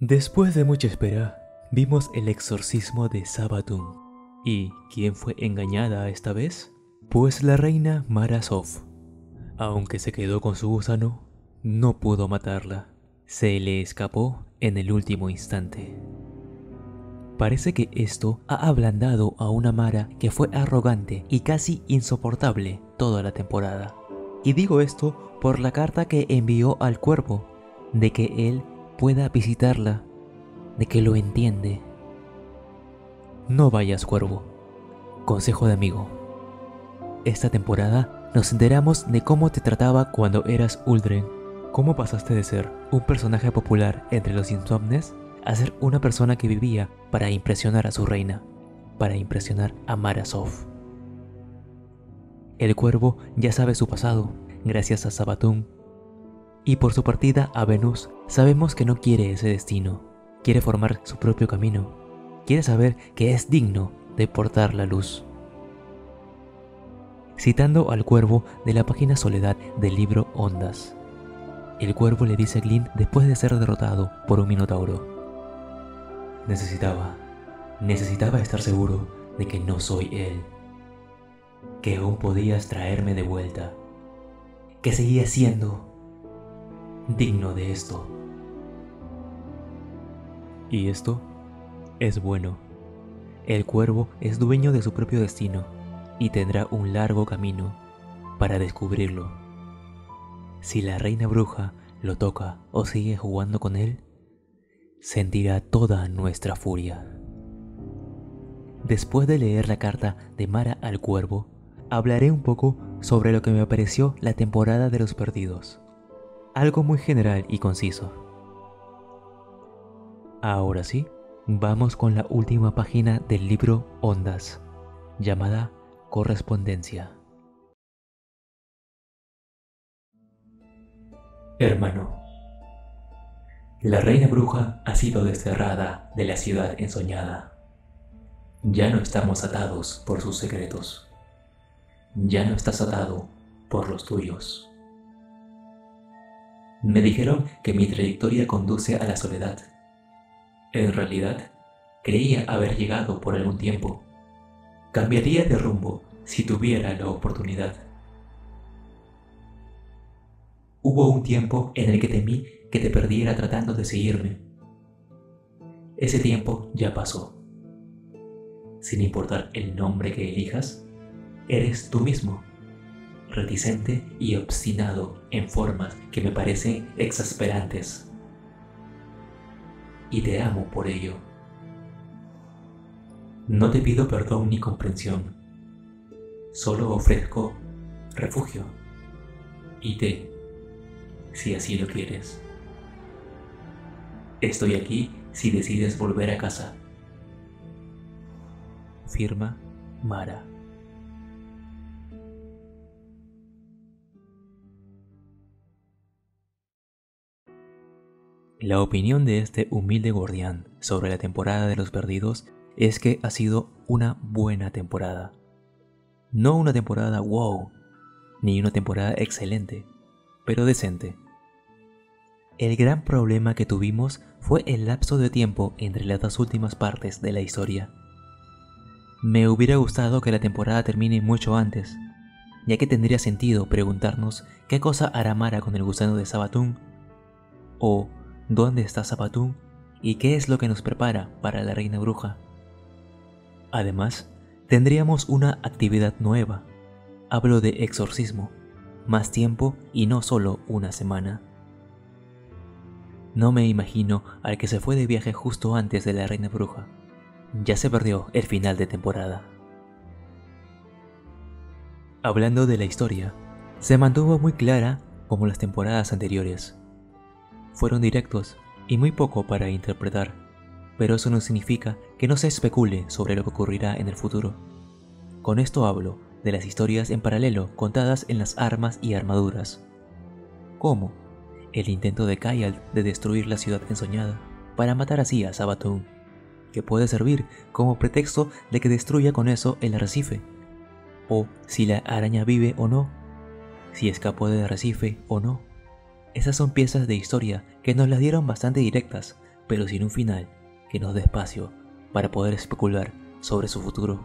Después de mucha espera, vimos el exorcismo de Savathûn. ¿Y quién fue engañada esta vez? Pues la reina Mara Soph. Aunque se quedó con su gusano, no pudo matarla. Se le escapó en el último instante. Parece que esto ha ablandado a una Mara que fue arrogante y casi insoportable toda la temporada. Y digo esto por la carta que envió al cuervo, de que él pueda visitarla, de que lo entiende. No vayas, cuervo. Consejo de amigo. Esta temporada nos enteramos de cómo te trataba cuando eras Uldren. Cómo pasaste de ser un personaje popular entre los insomnes a ser una persona que vivía para impresionar a su reina, para impresionar a Mara Soph. El cuervo ya sabe su pasado, gracias a Savathûn. Y por su partida a Venus, sabemos que no quiere ese destino. Quiere formar su propio camino. Quiere saber que es digno de portar la luz. Citando al cuervo de la página Soledad del libro Ondas, el cuervo le dice a Glyn después de ser derrotado por un minotauro: Necesitaba estar seguro de que no soy él, que aún podías traerme de vuelta, que seguía siendo digno de esto. Y esto es bueno. El cuervo es dueño de su propio destino y tendrá un largo camino para descubrirlo. Si la reina bruja lo toca o sigue jugando con él, sentirá toda nuestra furia. Después de leer la carta de Mara al cuervo, hablaré un poco sobre lo que me pareció la temporada de los perdidos. Algo muy general y conciso. Ahora sí, vamos con la última página del libro Ondas, llamada Correspondencia. Hermano, la reina bruja ha sido desterrada de la ciudad ensoñada. Ya no estamos atados por sus secretos. Ya no estás atado por los tuyos. Me dijeron que mi trayectoria conduce a la soledad. En realidad, creía haber llegado por algún tiempo. Cambiaría de rumbo si tuviera la oportunidad. Hubo un tiempo en el que temí que te perdiera tratando de seguirme. Ese tiempo ya pasó. Sin importar el nombre que elijas, eres tú mismo, reticente y obstinado en formas que me parecen exasperantes. Y te amo por ello. No te pido perdón ni comprensión, solo ofrezco refugio y té, si así lo quieres. Estoy aquí si decides volver a casa. Firma Mara. La opinión de este humilde guardián sobre la temporada de los perdidos es que ha sido una buena temporada. No una temporada wow, ni una temporada excelente, pero decente. El gran problema que tuvimos fue el lapso de tiempo entre las dos últimas partes de la historia. Me hubiera gustado que la temporada termine mucho antes, ya que tendría sentido preguntarnos qué cosa hará Mara con el gusano de Savathûn, o dónde está Savathûn y qué es lo que nos prepara para la reina bruja. Además, tendríamos una actividad nueva. Hablo de exorcismo, más tiempo y no solo una semana. No me imagino al que se fue de viaje justo antes de la reina bruja. Ya se perdió el final de temporada. Hablando de la historia, se mantuvo muy clara como las temporadas anteriores. Fueron directos y muy poco para interpretar, pero eso no significa que no se especule sobre lo que ocurrirá en el futuro. Con esto hablo de las historias en paralelo contadas en las armas y armaduras. ¿Cómo? El intento de Kayal de destruir la ciudad ensoñada para matar así a Savathûn, que puede servir como pretexto de que destruya con eso el arrecife, o si la araña vive o no, si escapó del arrecife o no. Esas son piezas de historia que nos las dieron bastante directas pero sin un final que nos dé espacio para poder especular sobre su futuro.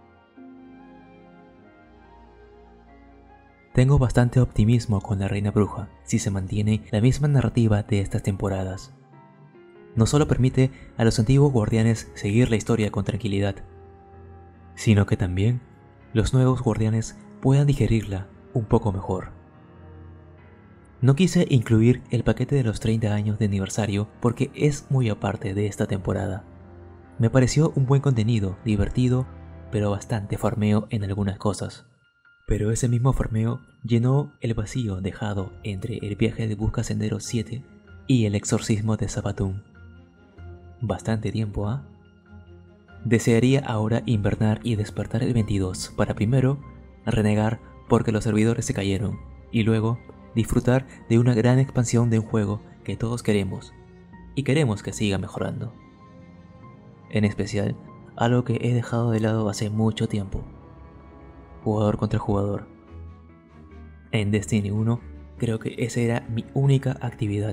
Tengo bastante optimismo con la Reina Bruja si se mantiene la misma narrativa de estas temporadas. No solo permite a los antiguos guardianes seguir la historia con tranquilidad, sino que también los nuevos guardianes puedan digerirla un poco mejor. No quise incluir el paquete de los 30 años de aniversario porque es muy aparte de esta temporada. Me pareció un buen contenido, divertido, pero bastante farmeo en algunas cosas. Pero ese mismo farmeo llenó el vacío dejado entre el viaje de Busca Sendero 7 y el exorcismo de Savathûn. Bastante tiempo, ¿ah? Desearía ahora invernar y despertar el 22 para primero renegar porque los servidores se cayeron y luego disfrutar de una gran expansión de un juego que todos queremos y queremos que siga mejorando. En especial, algo que he dejado de lado hace mucho tiempo: jugador contra jugador. En Destiny 1 creo que esa era mi única actividad.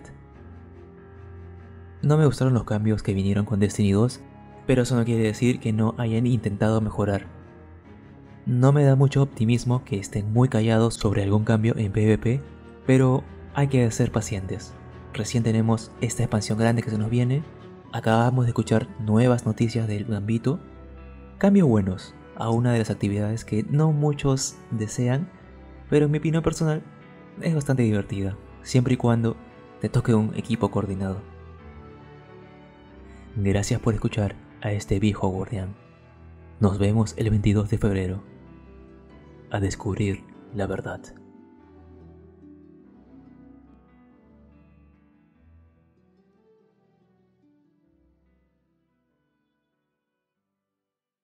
No me gustaron los cambios que vinieron con Destiny 2, pero eso no quiere decir que no hayan intentado mejorar. No me da mucho optimismo que estén muy callados sobre algún cambio en PvP, pero hay que ser pacientes. Recién tenemos esta expansión grande que se nos viene, acabamos de escuchar nuevas noticias del Gambito, cambios buenos a una de las actividades que no muchos desean, pero en mi opinión personal es bastante divertida, siempre y cuando te toque un equipo coordinado. Gracias por escuchar a este viejo guardián. Nos vemos el 22 de febrero a descubrir la verdad.